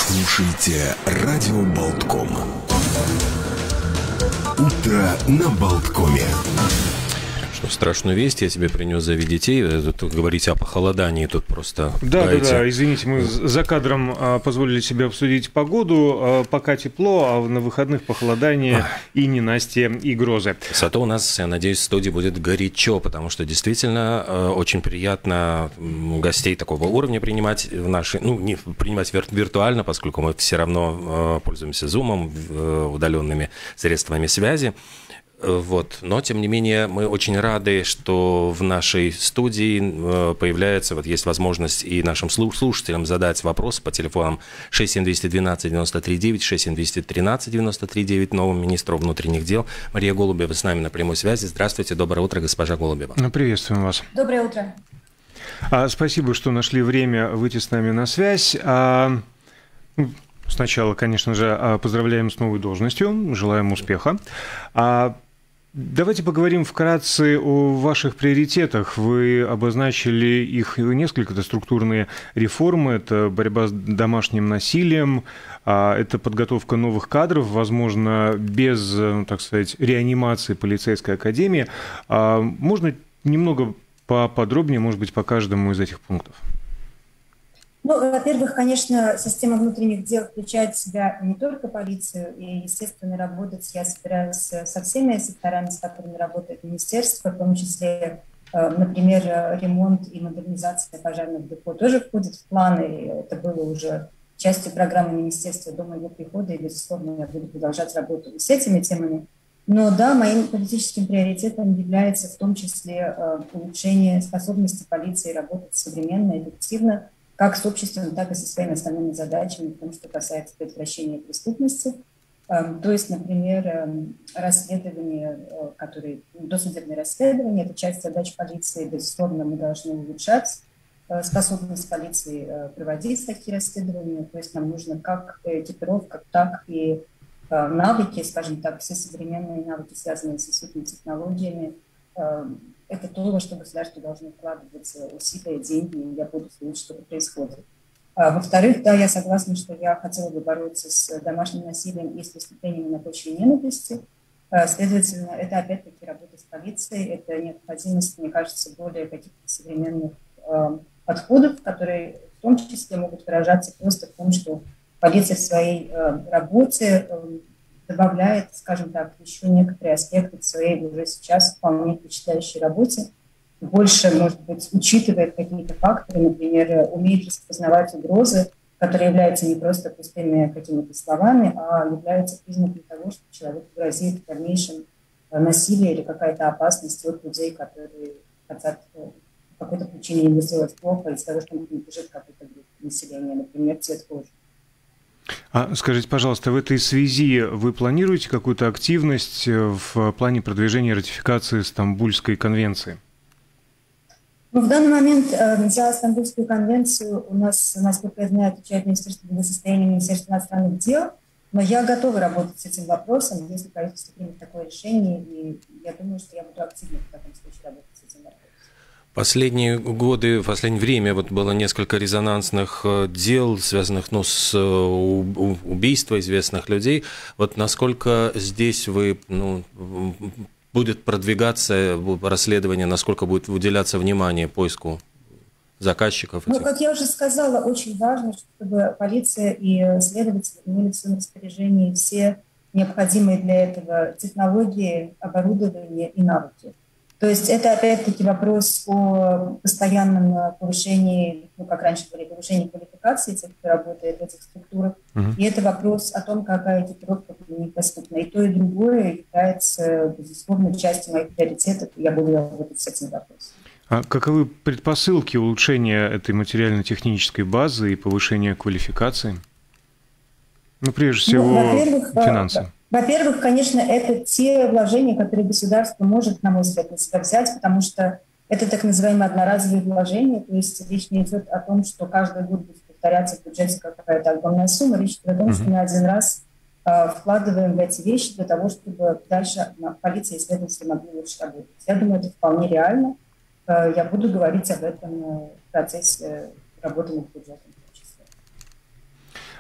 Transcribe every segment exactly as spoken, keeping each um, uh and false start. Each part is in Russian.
Слушайте радио Болтком. Утро на Болткоме. Страшную весть я тебе принес за детей. Тут говорите о похолодании, тут просто... Да, да, да, извините, мы за кадром а, позволили себе обсудить погоду. А, пока тепло, а на выходных похолодание а. и ненастье, и грозы. Зато у нас, я надеюсь, в студии будет горячо, потому что действительно очень приятно гостей такого уровня принимать в наши... Ну, не принимать виртуально, поскольку мы все равно пользуемся Zoom, удаленными средствами связи. Вот. Но, тем не менее, мы очень рады, что в нашей студии появляется, вот есть возможность и нашим слушателям задать вопросы по телефонам шесть семь два один два девяносто три девять, шесть семь два один три девяносто три девять, новому министру внутренних дел. Мария Голубева с нами на прямой связи. Здравствуйте, доброе утро, госпожа Голубева. Приветствуем вас. Доброе утро. А, спасибо, что нашли время выйти с нами на связь. А... Сначала, конечно же, поздравляем с новой должностью, желаем успеха. А давайте поговорим вкратце о ваших приоритетах. Вы обозначили их несколько. Это структурные реформы, это борьба с домашним насилием, это подготовка новых кадров, возможно, без, так сказать, реанимации полицейской академии. Можно немного поподробнее, может быть, по каждому из этих пунктов? Ну, во-первых, конечно, система внутренних дел включает в себя не только полицию, и, естественно, работать я собираюсь со всеми секторами, с которыми работает министерство, в том числе, например, ремонт и модернизация пожарных депо тоже входит в планы, и это было уже частью программы министерства до моего прихода, и, безусловно, я буду продолжать работу с этими темами. Но да, моим политическим приоритетом является в том числе улучшение способности полиции работать современно, эффективно, как с обществом, так и со своими основными задачами, в том, что касается предотвращения преступности. То есть, например, расследование, которые, досудебное расследование, это часть задач полиции, безусловно, мы должны улучшать способность полиции проводить такие расследования. То есть нам нужно как экипировка, так и навыки, скажем так, все современные навыки, связанные с высокими технологиями. Это то, во что государство должно вкладывать усилия, деньги, и я буду следить, что происходит. А, во-вторых, да, я согласна, что я хотела бы бороться с домашним насилием и с преступлениями на почве ненависти. А, следовательно, это опять-таки работа с полицией, это необходимость, мне кажется, более каких-то современных а, подходов, которые в том числе могут выражаться просто в том, что полиция в своей а, работе а, добавляет, скажем так, еще некоторые аспекты в своей уже сейчас вполне впечатляющей работе. Больше, может быть, учитывает какие-то факторы, например, умеет распознавать угрозы, которые являются не просто пустыми какими-то словами, а являются признаком того, что человеку грозит в дальнейшем насилие или какая-то опасность от людей, которые хотят по какой-то причине ему сделать плохо из-за того, что он принадлежит какой-то группе населения, например, цвет кожи. А скажите, пожалуйста, в этой связи вы планируете какую-то активность в плане продвижения ратификации Стамбульской конвенции? Ну, в данный момент э, за Стамбульскую конвенцию у нас, насколько я знаю, отвечает Министерство благосостояния, Министерство иностранных дел, но я готова работать с этим вопросом, если правительство примет такое решение, и я думаю, что я буду активно в таком случае работать с этим вопросом. Последние годы, в последнее время вот было несколько резонансных дел, связанных ну, с убийством известных людей. Вот насколько здесь вы, ну, будет продвигаться расследование, насколько будет уделяться внимание поиску заказчиков? Ну, как я уже сказала, очень важно, чтобы полиция и следователи имели в своем распоряжении все необходимые для этого технологии, оборудование и навыки. То есть это опять-таки вопрос о постоянном повышении, ну, как раньше говорили, повышении квалификации тех, кто работает в этих структурах. Uh-huh. И это вопрос о том, какая экипировка для них доступна. И то, и другое является, безусловно, частью моих приоритетов, и я буду работать с этим вопросом. А каковы предпосылки улучшения этой материально-технической базы и повышения квалификации? Ну, прежде всего, ну, финансы. Во-первых, конечно, это те вложения, которые государство может, на мой взгляд, на себя взять, потому что это так называемые одноразовые вложения, то есть речь не идет о том, что каждый год будет повторяться в бюджете какая-то огромная сумма, речь идет о том, что мы один раз э, вкладываем в эти вещи для того, чтобы дальше полиция и следователи могли лучше работать. Я думаю, это вполне реально. Э, я буду говорить об этом в процессе работы над бюджетом.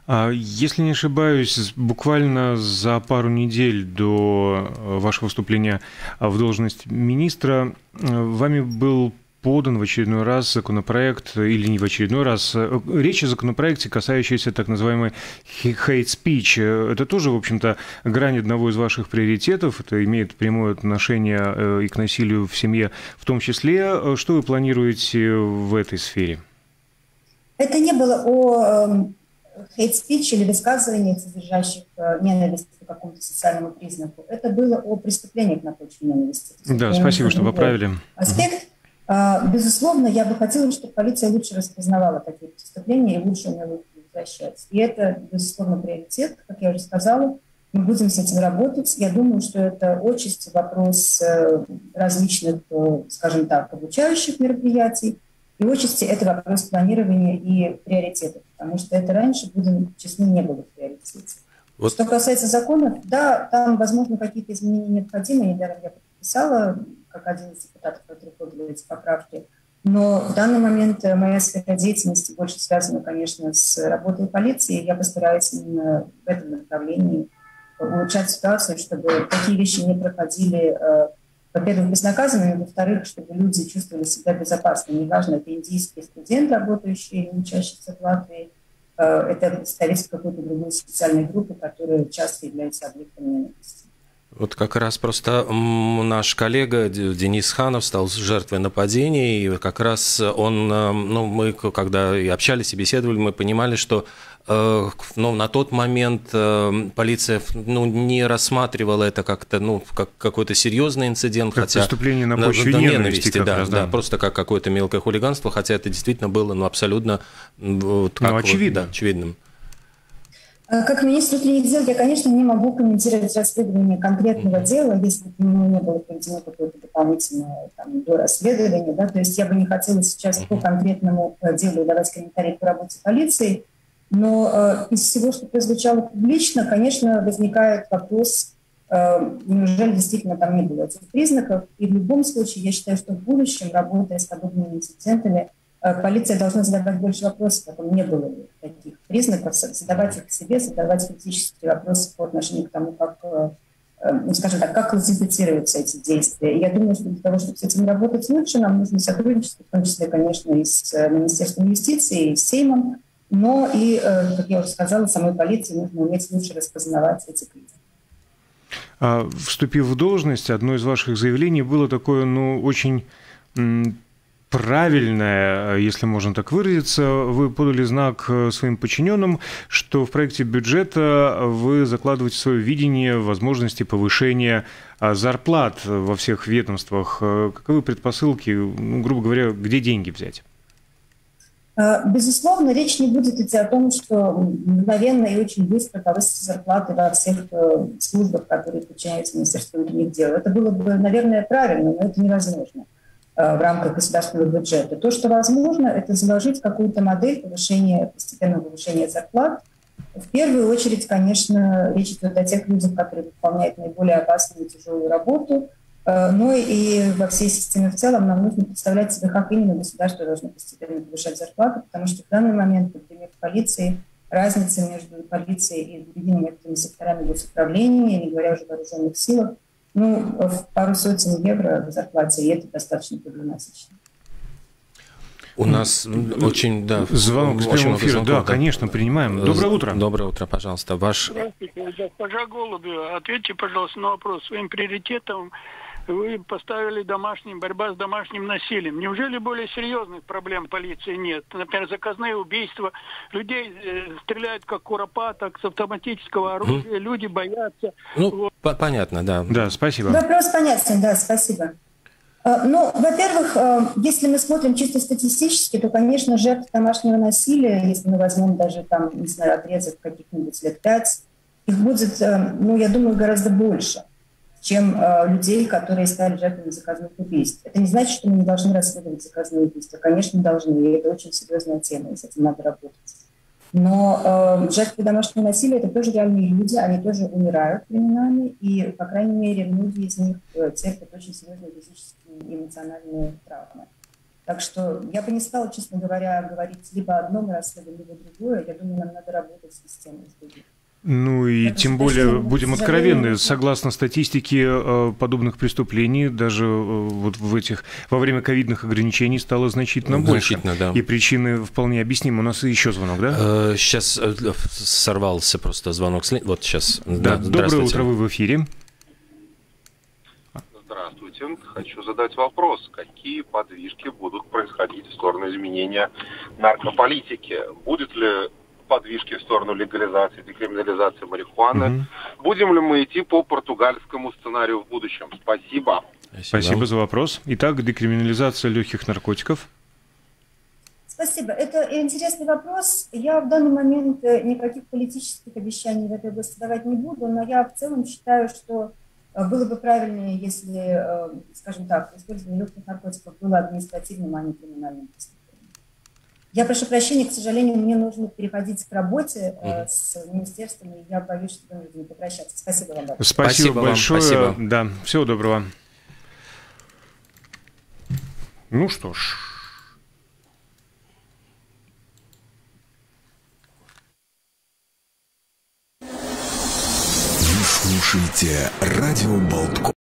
Если не ошибаюсь, буквально за пару недель до вашего вступления в должность министра вами был подан в очередной раз законопроект, или не в очередной раз, речь о законопроекте, касающейся так называемой hate speech. Это тоже, в общем-то, грань одного из ваших приоритетов, это имеет прямое отношение и к насилию в семье в том числе. Что вы планируете в этой сфере? Это не было о hate speech или высказываниях, содержащих ненависть по какому-то социальному признаку. Это было о преступлениях на почве ненависти. Да, спасибо, что поправили. Аспект. Безусловно, я бы хотела, чтобы полиция лучше распознавала такие преступления и лучше умела их предотвращать. И это, безусловно, приоритет, как я уже сказала. Мы будем с этим работать. Я думаю, что это отчасти вопрос различных, скажем так, обучающих мероприятий, и отчасти это вопрос планирования и приоритетов, потому что это раньше, будем честны, не было в приоритете. Вот. Что касается законов, да, там, возможно, какие-то изменения необходимы. Недаром я подписала, как один из депутатов, который подал эти поправки. Но в данный момент моя сфера деятельности больше связана, конечно, с работой полиции. Я постараюсь именно в этом направлении улучшать ситуацию, чтобы такие вещи не проходили, во-первых, безнаказанными, во-вторых, чтобы люди чувствовали себя безопасно. Неважно, это индийский студент, работающий, учащийся в Латвии, это представитель какой-то другой социальной группы, которая часто является объектом ненависти. Вот как раз просто наш коллега Денис Ханов стал жертвой нападения, и как раз он, ну, мы когда и общались, и беседовали, мы понимали, что ну, на тот момент полиция ну, не рассматривала это как-то, ну, как какой-то серьезный инцидент, как хотя преступление на почве ненависти, ненависти да, раз, да. да, просто как какое-то мелкое хулиганство, хотя это действительно было, ну, абсолютно вот, как, ну, очевидно. Вот, да, очевидным. Как министр внутренних дел я, конечно, не могу комментировать расследование конкретного mm-hmm. дела, если бы ну, не было проведено какое-то дополнительное там, дорасследование. Да? То есть я бы не хотела сейчас mm-hmm. по конкретному делу давать комментарии по работе полиции, но э, из всего, что прозвучало публично, конечно, возникает вопрос, э, неужели действительно там не было этих признаков. И в любом случае я считаю, что в будущем, работая с подобными инцидентами, полиция должна задавать больше вопросов, о том, не было ли таких признаков, задавать их к себе, задавать критические вопросы по отношению к тому, как, ну, скажем так, как классифицируются эти действия. И я думаю, что для того, чтобы с этим работать лучше, нам нужно сотрудничество, в том числе, конечно, и с Министерством юстиции, и с Сеймом, но и, как я уже сказала, самой полиции нужно уметь лучше распознавать эти признаки. Вступив в должность, одно из ваших заявлений было такое, ну, очень правильное, если можно так выразиться. Вы подали знак своим подчиненным, что в проекте бюджета вы закладываете свое видение возможности повышения зарплат во всех ведомствах. Каковы предпосылки, ну, грубо говоря, где деньги взять? Безусловно, речь не будет идти о том, что мгновенно и очень быстро повысятся зарплаты во всех службах, которые подчиняются Министерству внутренних дел. Это было бы, наверное, правильно, но это невозможно в рамках государственного бюджета. То, что возможно, это заложить какую-то модель повышения, постепенного повышения зарплат. В первую очередь, конечно, речь идет о тех людях, которые выполняют наиболее опасную и тяжелую работу, но и во всей системе в целом нам нужно представлять себе, как именно государство должно постепенно повышать зарплаты, потому что в данный момент, например, в полиции разница между полицией и другими некоторыми секторами госуправления, не говоря уже о вооруженных силах, ну, в пару сотен евро в зарплате, и это достаточно проблематично. У нас очень, да, звонок из прямого эфира. Да, конечно, принимаем. Доброе утро. Доброе утро, пожалуйста. Ваш... Здравствуйте, госпожа Голубева. Ответьте, пожалуйста, на вопрос. Своим приоритетом вы поставили домашний, борьба с домашним насилием. Неужели более серьезных проблем полиции нет? Например, заказные убийства. Людей э, стреляют как куропаток с автоматического оружия. Mm. Люди боятся. Ну, вот. Понятно, да. Да, спасибо. Вопрос понятен, да, спасибо. Ну, во-первых, если мы смотрим чисто статистически, то, конечно, жертв домашнего насилия, если мы возьмем даже там, не знаю, отрезок каких-нибудь лет пять, их будет, ну, я думаю, гораздо больше, чем людей, которые стали жертвами заказных убийств. Это не значит, что мы не должны расследовать заказные убийства. Конечно, должны, и это очень серьезная тема, и с этим надо работать. Но э, жертвы домашнего насилия – это тоже реальные люди, они тоже умирают временами, и, по крайней мере, многие из них терпят очень серьезные физические и эмоциональные травмы. Так что я бы не стала, честно говоря, говорить либо о одном расследовании, либо другое. Я думаю, нам надо работать с системой. Ну и Это тем более, очень, будем сожалению, откровенны, согласно статистике, подобных преступлений даже вот в этих, во время ковидных ограничений стало значительно больше. Значительно, да. И причины вполне объяснимы. У нас еще звонок, да? Сейчас сорвался просто звонок. Вот сейчас. Да. Доброе утро, вы в эфире. Здравствуйте. Хочу задать вопрос. Какие подвижки будут происходить в сторону изменения наркополитики? Будет ли подвижки в сторону легализации, декриминализации марихуаны? Mm-hmm. Будем ли мы идти по португальскому сценарию в будущем? Спасибо. Спасибо. Спасибо за вопрос. Итак, декриминализация легких наркотиков. Спасибо. Это интересный вопрос. Я в данный момент никаких политических обещаний в этой области давать не буду, но я в целом считаю, что было бы правильнее, если, скажем так, использование легких наркотиков было административным, а не криминальным преступлением. Я прошу прощения, к сожалению, мне нужно переходить к работе э, с министерством, и я боюсь, что мы будем попрощаться. Спасибо вам большое. Спасибо, спасибо большое. Вам, спасибо. Да, всего доброго. Ну что ж. Вы слушаете радио Болтком.